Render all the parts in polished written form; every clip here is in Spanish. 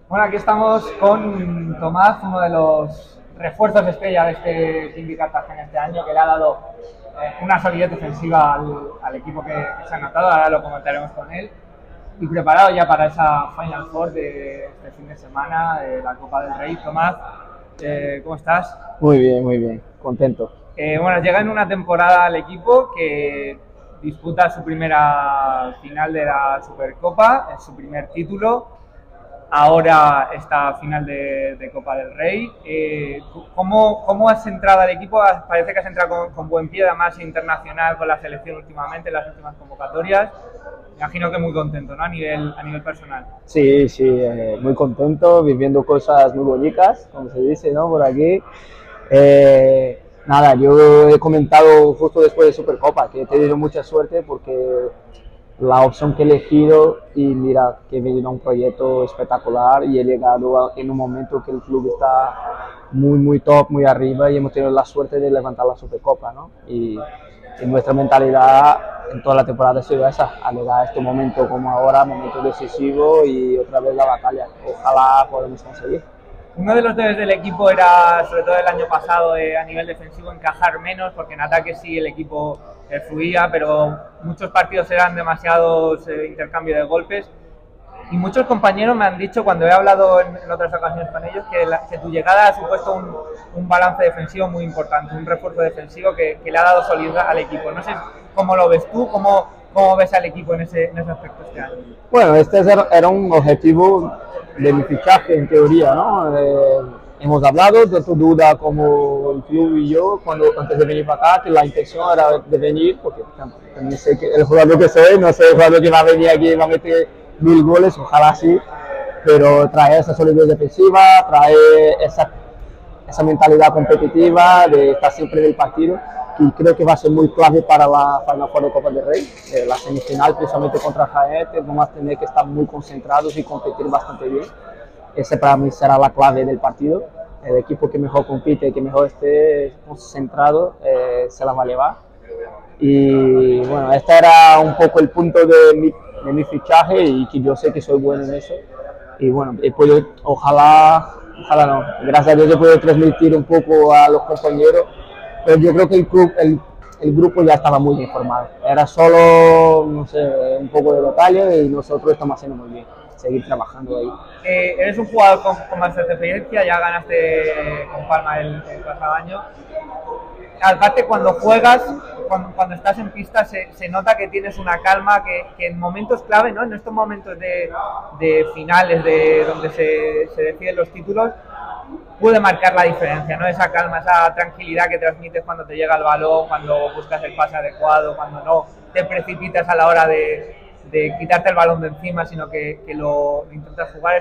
Bueno, aquí estamos con Tomás, uno de los refuerzos estrella de este Jimmy Cartagena este año, que le ha dado una solidez defensiva al equipo que se ha anotado. Ahora lo comentaremos con él. Y preparado ya para esa Final Four de este fin de semana de la Copa del Rey. Tomás, ¿cómo estás? Muy bien, contento. Bueno, llega en una temporada al equipo que disputa su primera final de la Supercopa, es su primer título. Ahora esta final de Copa del Rey. ¿Cómo has entrado al equipo? Parece que has entrado con buen pie, además internacional con la selección últimamente, en las últimas convocatorias. Me imagino que muy contento, ¿no? A nivel personal. Sí, muy contento, viviendo cosas muy bonitas, como se dice, ¿no? Por aquí. Nada, yo he comentado justo después de Supercopa que he tenido mucha suerte porque la opción que he elegido y mira que he venido a un proyecto espectacular y he llegado en un momento que el club está muy top, muy arriba y hemos tenido la suerte de levantar la Supercopa, ¿no? Y nuestra mentalidad en toda la temporada ha sido esa, a llegar a este momento como ahora, momento decisivo y otra vez la batalla. Ojalá podamos conseguir. Uno de los deberes del equipo era, sobre todo el año pasado, a nivel defensivo, encajar menos, porque en ataque sí el equipo fluía, pero muchos partidos eran demasiados intercambio de golpes. Y muchos compañeros me han dicho, cuando he hablado en otras ocasiones con ellos, que tu llegada ha supuesto un balance defensivo muy importante, un refuerzo defensivo que le ha dado solidez al equipo. No sé cómo lo ves tú, cómo ves al equipo en ese aspecto este año. Bueno, este era un objetivo de mi fichaje en teoría, ¿no? Hemos hablado de tu duda como el club y yo antes de venir para acá, que la intención era de venir, porque también sé que el jugador que soy, no sé el jugador que va a venir aquí y va a meter 1000 goles, ojalá sí, pero trae esa solidez defensiva, trae esa mentalidad competitiva de estar siempre en el partido, y creo que va a ser muy clave para la Final Four de Copa del Rey, la semifinal, precisamente contra Jaén. Vamos a tener que estar muy concentrados y competir bastante bien. Ese para mí será la clave del partido. El equipo que mejor compite, que mejor esté concentrado, se la va a llevar. Y bueno, este era un poco el punto de mi fichaje y que yo sé que soy bueno en eso. Y bueno, ojalá no, gracias a Dios he podido transmitir un poco a los compañeros. Pero yo creo que el grupo ya estaba muy informado. Era solo, no sé, un poco de detalle y nosotros estamos haciendo muy bien. Seguir trabajando ahí. Eres un jugador con bastante experiencia, ya ganaste con Palma el pasado año. Aparte, cuando juegas, cuando estás en pista, se nota que tienes una calma que en momentos clave, ¿no? En estos momentos de finales, donde se deciden los títulos, puede marcar la diferencia, ¿no? Esa calma, esa tranquilidad que transmites cuando te llega el balón, cuando buscas el pase adecuado, cuando no te precipitas a la hora de quitarte el balón de encima, sino que lo intentas jugar.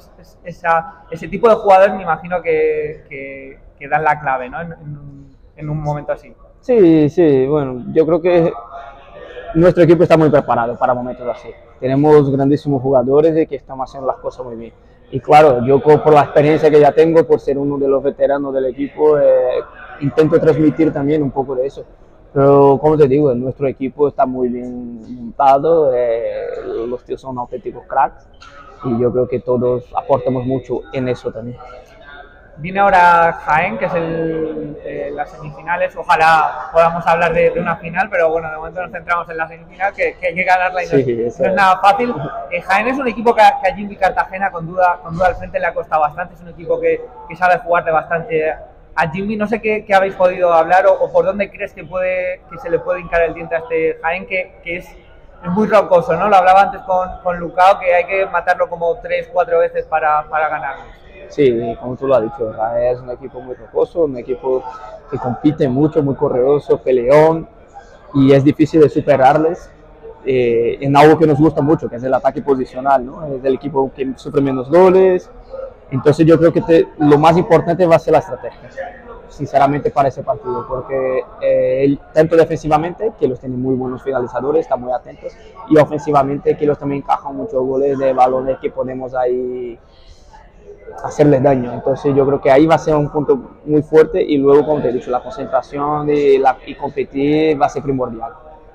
Ese tipo de jugadores me imagino que dan la clave, ¿no? En un momento así. Sí, bueno, yo creo que nuestro equipo está muy preparado para momentos así. Tenemos grandísimos jugadores de que estamos haciendo las cosas muy bien. Y claro, yo por la experiencia que ya tengo, por ser uno de los veteranos del equipo, intento transmitir también un poco de eso. Pero como te digo, nuestro equipo está muy bien montado, los tíos son auténticos cracks y yo creo que todos aportamos mucho en eso también. Viene ahora Jaén, que es las semifinales. Ojalá podamos hablar de una final, pero bueno, de momento nos centramos en la semifinal, que hay que ganarla y no es nada fácil. Jaén es un equipo que a Jimmy Cartagena, con duda al frente, le ha costado bastante. Es un equipo que sabe jugarte bastante a Jimmy. No sé qué habéis podido hablar o por dónde crees que se le puede hincar el diente a este Jaén, que es muy rocoso, ¿no? Lo hablaba antes con Lucao, que hay que matarlo como 3-4 veces para ganarlo. Sí, como tú lo has dicho, es un equipo muy rocoso, un equipo que compite mucho, muy correoso, peleón, y es difícil de superarles en algo que nos gusta mucho, que es el ataque posicional, ¿no? Es el equipo que sufre menos goles. Entonces yo creo que lo más importante va a ser la estrategia, sinceramente, para ese partido, porque tanto defensivamente, que los tiene muy buenos finalizadores, están muy atentos, y ofensivamente, que los también encajan muchos goles de balones que podemos ahí hacerles daño. Entonces yo creo que ahí va a ser un punto muy fuerte, y luego, como te he dicho, la concentración y competir va a ser primordial.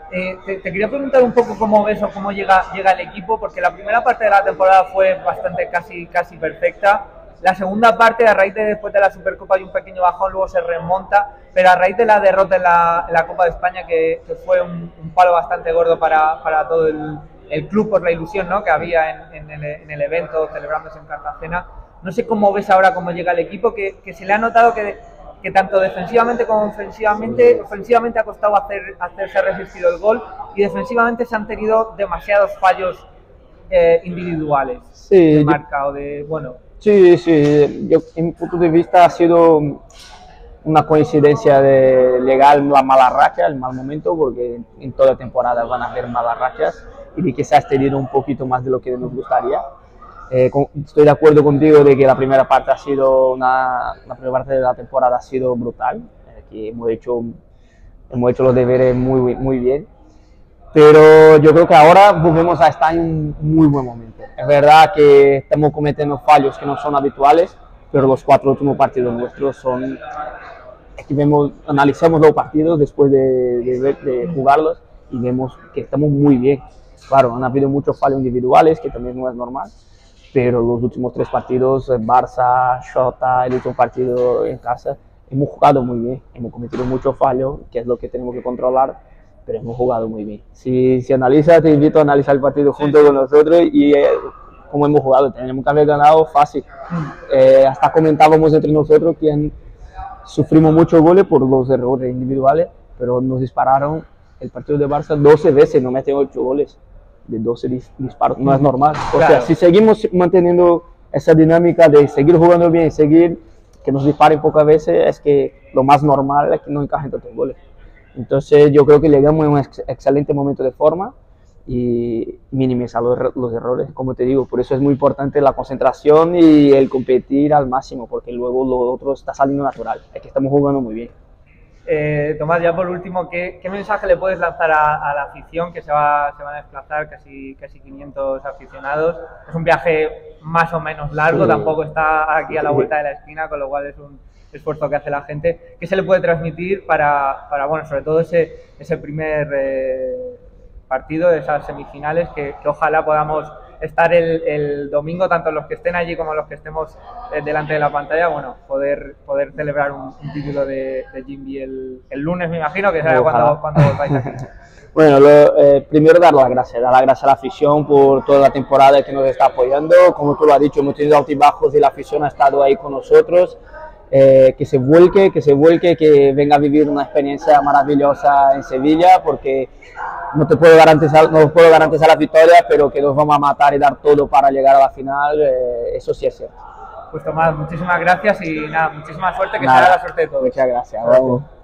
Te quería preguntar un poco cómo ves o cómo llega el equipo, porque la primera parte de la temporada fue bastante casi perfecta. La segunda parte, a raíz de después de la Supercopa hay un pequeño bajón, luego se remonta, pero a raíz de la derrota en la Copa de España, que fue un palo bastante gordo para todo el club por la ilusión, ¿no?, que había en el evento celebrándose en Cartagena. No sé cómo ves ahora cómo llega el equipo, que se le ha notado que tanto defensivamente como ofensivamente ha costado hacerse resistir el gol, y defensivamente se han tenido demasiados fallos individuales, sí, de marca o de, bueno. Sí, yo, en mi punto de vista ha sido una coincidencia legal la mala racha, el mal momento, porque en toda temporada van a haber malas rachas y de que se ha extendido un poquito más de lo que nos gustaría. Estoy de acuerdo contigo de que la primera parte la primera parte de la temporada ha sido brutal, que hemos hecho los deberes muy bien, pero yo creo que ahora volvemos a estar en un muy buen momento. Es verdad que estamos cometiendo fallos que no son habituales, pero los 4 últimos partidos nuestros son, analizamos los partidos después de jugarlos y vemos que estamos muy bien. Claro, han habido muchos fallos individuales, que también no es normal, pero los últimos 3 partidos, Barça, Xota, el último partido en casa, hemos jugado muy bien, hemos cometido muchos fallos, que es lo que tenemos que controlar, pero hemos jugado muy bien. Si analizas, te invito a analizar el partido junto con nosotros y cómo hemos jugado. Tenemos que haber ganado fácil. Hasta comentábamos entre nosotros que sufrimos muchos goles por los errores individuales, pero nos dispararon el partido de Barça 12 veces, no meten 8 goles de 12 disparos. No es normal. O sea, si seguimos manteniendo esa dinámica de seguir jugando bien, seguir que nos disparen pocas veces, es que lo más normal es que no encajen tantos goles. Entonces yo creo que llegamos en un excelente momento de forma y minimizar los errores, como te digo. Por eso es muy importante la concentración y el competir al máximo, porque luego lo otro está saliendo natural. Es que estamos jugando muy bien. Tomás, ya por último, ¿qué mensaje le puedes lanzar a la afición que se va a desplazar, casi 500 aficionados? Es un viaje más o menos largo, sí. Tampoco está aquí a la vuelta de la esquina, con lo cual es un esfuerzo que hace la gente. ¿Qué se le puede transmitir para bueno, sobre todo ese primer partido, de esas semifinales, que ojalá podamos estar el domingo, tanto los que estén allí como los que estemos delante de la pantalla, bueno, poder celebrar un título de Jimby el lunes, me imagino, que será cuando volváis aquí. Bueno, primero dar las gracias a la afición por toda la temporada que nos está apoyando. Como tú lo has dicho, hemos tenido altibajos y la afición ha estado ahí con nosotros. Que se vuelque, que venga a vivir una experiencia maravillosa en Sevilla, porque no puedo garantizar la victoria, pero que nos vamos a matar y dar todo para llegar a la final, eso sí es cierto. Pues Tomás, muchísimas gracias y nada, muchísima suerte, que será la suerte de todos. Muchas gracias. Vamos.